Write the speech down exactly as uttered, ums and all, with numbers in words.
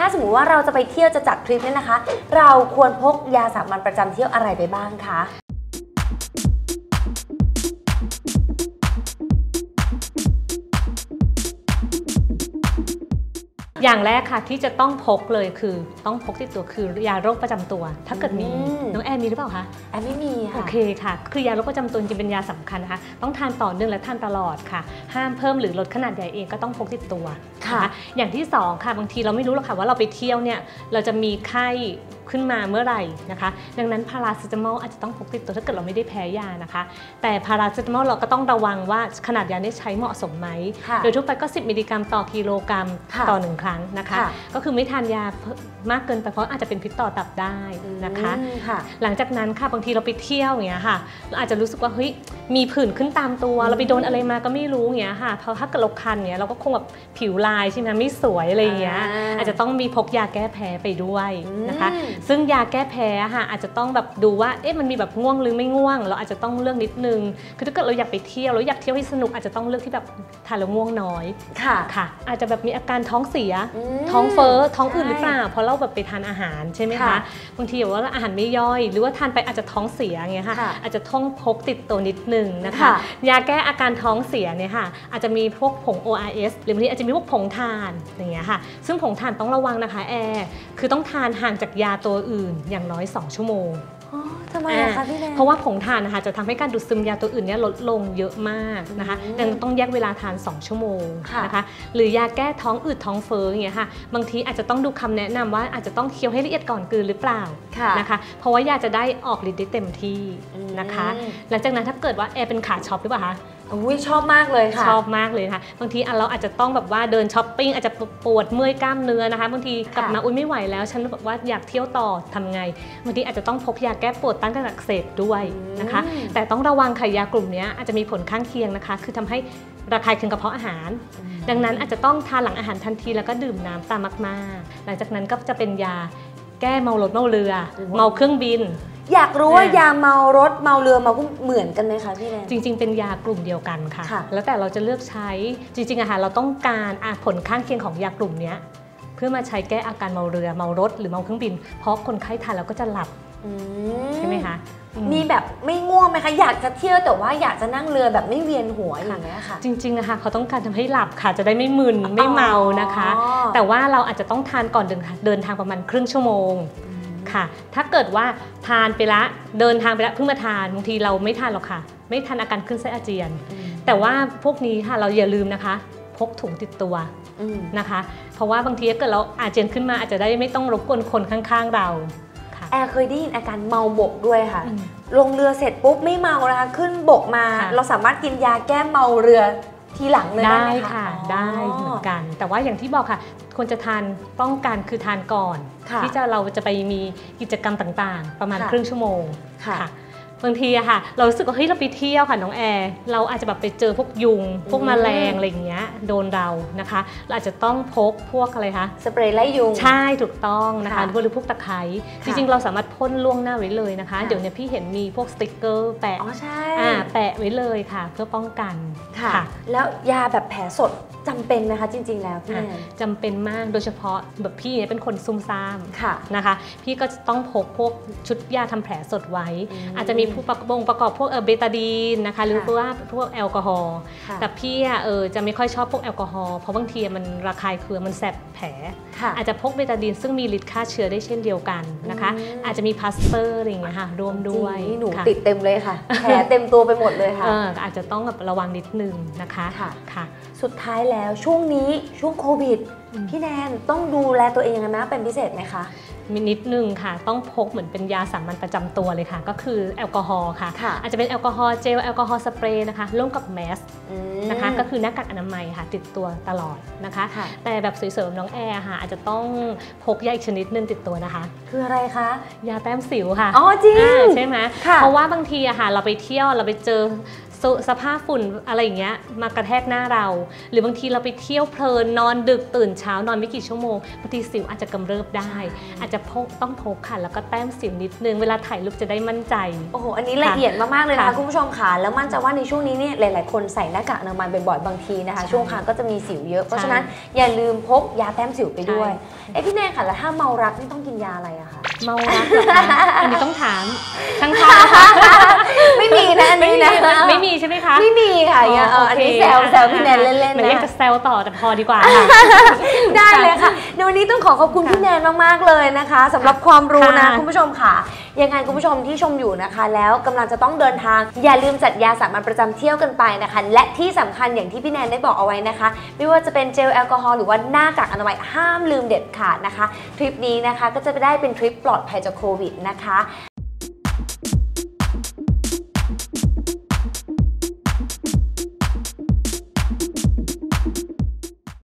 ถ้าสมมติว่าเราจะไปเที่ยวจะจัดทริปเนี่ยนะคะ เราควรพกยาสามัญประจำเที่ยวอะไรไปบ้างคะอย่างแรกค่ะที่จะต้องพกเลยคือต้องพกติดตัวคือยาโรคประจำตัวถ้าเกิดมีน้องแอนมีหรือเปล่าคะแอนไม่มีค่ะโอเคค่ะคือยาโรคประจำตัวจริงเป็นยาสำคัญนะคะต้องทานต่อเนื่องและทานตลอดค่ะห้ามเพิ่มหรือลดขนาดใหญ่เองก็ต้องพกติดตัวค่ะอย่างที่สองค่ะบางทีเราไม่รู้หรอกค่ะว่าเราไปเที่ยวเนี่ยเราจะมีไข้ขึ้นมาเมื่อไหร่นะคะดังนั้นพาราเซตามอลอาจจะต้องพกติดตัวถ้าเกิดเราไม่ได้แพ้ยานะคะแต่พาราเซตามอลเราก็ต้องระวังว่าขนาดยานี้ใช้เหมาะสมไหมโดยทั่วไปก็สิบมิลลิกรัมต่อกิโลกรัมต่อหนึ่งครั้งนะคะก็คือไม่ทานยามากเกินไปเพราะอาจจะเป็นพิษต่อตับได้นะคะหลังจากนั้นค่ะบางทีเราไปเที่ยวอย่างเงี้ยค่ะเราอาจจะรู้สึกว่าเฮ้ยมีผื่นขึ้นตามตัวเราไปโดนอะไรมาก็ไม่รู้อย่างเงี้ยค่ะเพราะถ้าเกิดเราคันเงี้ยเราก็คงแบบผิวลายใช่ไหมไม่สวยอะไรอย่างเงี้ยอาจจะต้องมีพกยาแก้แพ้ไปด้วยนะคะซึ่งยาแก้แพ้ค่ะอาจจะต้องแบบดูว่าเอ๊ะมันมีแบบง่วงหรือไม่ง่วงเราอาจจะต้องเลือกนิดนึงคือถ้าเกิดเราอยากไปเที่ยวเราอยากเที่ยวให้สนุกอาจจะต้องเลือกที่แบบทานแล้วง่วงน้อยค่ะค่ะอาจจะแบบมีอาการท้องเสียท้องเฟ้อท้องอืดหรือเปล่าเพราะเราแบบไปทานอาหารใช่ไหมคะบางทีแบบว่าอาหารไม่ย่อยหรือว่าทานไปอาจจะท้องเสียอย่างเงี้ยค่ะอาจจะต้องพกติดตัวนิดนึงนะคะยาแก้อาการท้องเสียเนี่ยค่ะอาจจะมีพวกผง โอ อาร์ เอส หรือบางทีอาจจะมีพวกผงถ่านอย่างเงี้ยค่ะซึ่งผงถ่านต้องระวังนะคะแอร์คือต้องทานห่างจากยาตัวอื่นอย่างน้อยสองชั่วโมงทำไมอะคะพี่แนนเพราะว่าผงถ่านนะคะจะทำให้การดูดซึมยาตัวอื่นเนี่ยลดลงเยอะมากนะคะดังนั้นต้องแยกเวลาทานสองชั่วโมงนะคะหรือยาแก้ท้องอืดท้องเฟ้ออย่างเงี้ยค่ะบางทีอาจจะต้องดูคำแนะนำว่าอาจจะต้องเคี้ยวให้ละเอียดก่อนกลืนหรือเปล่านะคะเพราะว่ายาจะได้ออกฤทธิ์ได้เต็มที่นะคะหลังจากนั้นถ้าเกิดว่าแอร์เป็นขาช็อปหรือเปล่าคะอุ้ยชอบมากเลยค่ะชอบมากเลยค่ะบางทีเราอาจจะต้องแบบว่าเดินช้อปปิ้งอาจจะปวดเมื่อยกล้ามเนื้อนะคะบางทีกลับมาอุ้ยไม่ไหวแล้วฉันแบบว่าอยากเที่ยวต่อทำไงบางทีอาจจะต้องพกยาแก้ปวดต้านการอักเสบด้วยนะคะแต่ต้องระวังค่ะยากลุ่มนี้อาจจะมีผลข้างเคียงนะคะคือทำให้ระคายเคืองกระเพาะอาหารดังนั้นอาจจะต้องทานหลังอาหารทันทีแล้วก็ดื่มน้ำตามมากๆหลังจากนั้นก็จะเป็นยาแก้เมารถเมาเรือเมาเครื่องบินอยากรู้ว่ายาเมารถเมาเรือเมาก็เหมือนกันไหมคะพี่แนนจริงๆเป็นยากลุ่มเดียวกันค่ะแล้วแต่เราจะเลือกใช้จริงๆอะค่ะเราต้องการผลข้างเคียงของยากลุ่มนี้เพื่อมาใช้แก้อาการเมาเรือเมารถหรือเมาเครื่องบินเพราะคนไข้ทานแล้วก็จะหลับใช่ไหมคะมีแบบไม่ง่วงไหมคะอยากจะเที่ยวแต่ว่าอยากจะนั่งเรือแบบไม่เวียนหัวอย่างเงี้ยค่ะจริงๆนะคะเขาต้องการทำให้หลับค่ะจะได้ไม่มึนไม่เมานะคะแต่ว่าเราอาจจะต้องทานก่อนเดินทางประมาณครึ่งชั่วโมงค่ะถ้าเกิดว่าทานไปละเดินทางไปละเพิ่งมาทานบางทีเราไม่ทานหรอกค่ะไม่ทานอาการขึ้นไส้อาเจียนแต่ว่าพวกนี้ค่ะเราอย่าลืมนะคะพกถุงติดตัวนะคะเพราะว่าบางทีถ้าเกิดเราอาเจียนขึ้นมาอาจจะได้ไม่ต้องรบกวนคนข้างๆเราแอร์เคยได้ยินอาการเมาบกด้วยค่ะลงเรือเสร็จปุ๊บไม่เมานะคะขึ้นบกมาเราสามารถกินยาแก้เมาเรือทีหลังเลยได้ไหมคะได้เหมือนกันแต่ว่าอย่างที่บอกค่ะควรจะทานป้องกันคือทานก่อนที่จะเราจะไปมีกิจกรรมต่างๆประมาณครึ่งชั่วโมงค่ะบางทีอะค่ะเรารู้สึกว่าเฮ้ยเราไปเที่ยวค่ะน้องแอร์เราอาจจะแบบไปเจอพวกยุงพวกแมลงอะไรอย่างเงี้ยโดนเรานะคะเราอาจจะต้องพกพวกอะไรคะสเปรย์ไล่ยุงใช่ถูกต้องนะคะหรือพวกตะไคร้จริงๆเราสามารถพ่นล่วงหน้าไว้เลยนะคะเดี๋ยวนี้พี่เห็นมีพวกสติ๊กเกอร์แปะอ๋อใช่แปะไว้เลยค่ะเพื่อป้องกันค่ะแล้วยาแบบแผลสดจำเป็นนะคะจริงๆแล้วพี่จำเป็นมากโดยเฉพาะแบบพี่เนี่ยเป็นคนซุ่มซ่ามนะคะพี่ก็จะต้องพกพวกชุดยาทำแผลสดไว้อาจจะมีผู้ประกอบประกอบพวกเบตาดีนนะคะหรือว่าพวกแอลกอฮอล์แต่พี่เออจะไม่ค่อยชอบพวกแอลกอฮอล์เพราะบางทีมันระคายเคืองมันแสบแผลอาจจะพกเบตาดีนซึ่งมีฤทธิ์ฆ่าเชื้อได้เช่นเดียวกันนะคะอาจจะมีพลาสเตอร์อะไรอย่างเงี้ยค่ะรวมด้วยหนูติดเต็มเลยค่ะแผลเต็มตัวไปหมดเลยค่ะอาจจะต้องแบบระวังนิดนึงนะคะค่ะสุดท้ายแล้วช่วงนี้ช่วงโควิดพี่แนนต้องดูแลตัวเองยังไงไหมเป็นพิเศษไหมคะมีนิดนึงค่ะต้องพกเหมือนเป็นยาสามัญประจำตัวเลยค่ะก็คือแอลกอฮอล์ค่ะอาจจะเป็นแอลกอฮอล์เจลแอลกอฮอล์สเปรย์นะคะร่วมกับแมสนะคะก็คือหน้ากากอนามัยค่ะติดตัวตลอดนะคะแต่แบบสวยๆน้องแอร์ค่ะอาจจะต้องพกยาอีกชนิดนึงติดตัวนะคะคืออะไรคะยาแต้มสิวค่ะอ๋อจริงใช่ไหมเพราะว่าบางทีอะค่ะเราไปเที่ยวเราไปเจอสภาพฝุ่นอะไรอย่างเงี้ยมากระแทกหน้าเราหรือบางทีเราไปเที่ยวเพลินนอนดึกตื่นเช้านอนไม่กี่ชั่วโมงบางทีสิวอาจจะกำเริบได้อาจจะพกต้องพกค่ะแล้วก็แต้มสิวนิดนึงเวลาถ่ายรูปจะได้มั่นใจโอ้โหอันนี้ละเอียดมากๆเลยนะคะคุณผู้ชมค่ะแล้วมั่นใจว่าในช่วงนี้เนี่ยหลายๆคนใส่หน้ากากอนามัยบ่อยๆบางทีนะคะช่วงคางก็จะมีสิวเยอะเพราะฉะนั้นอย่าลืมพกยาแต้มสิวไปด้วยเอ้พี่แนนค่ะแล้วถ้าเมารักนี่ต้องกินยาอะไรอะคะเมารักเหรอคะอันนี้ต้องถามช่างภาพไม่มีนะอันนี้นะไม่มีใช่ไหมคะไม่มีค่ะอันนี้แซวแซวพี่แนนเล่นๆนะอยากจะแซวต่อแต่พอดีกว่าได้เลยค่ะในวันนี้ต้องขอขอบคุณพี่แนนมากๆเลยนะคะสำหรับความรู้นะคุณผู้ชมค่ะยังไงคุณผู้ชมที่ชมอยู่นะคะแล้วกำลังจะต้องเดินทางอย่าลืมจัดยาสามัญประจำเที่ยวกันไปนะคะและที่สำคัญอย่างที่พี่แนนได้บอกเอาไว้นะคะไม่ว่าจะเป็นเจลแอลกอฮอล์หรือว่าหน้ากากอนามัยห้ามลืมเด็ดขาดนะคะทริปนี้นะคะก็จะได้เป็นทริปปลอดภัยจากโควิดนะคะ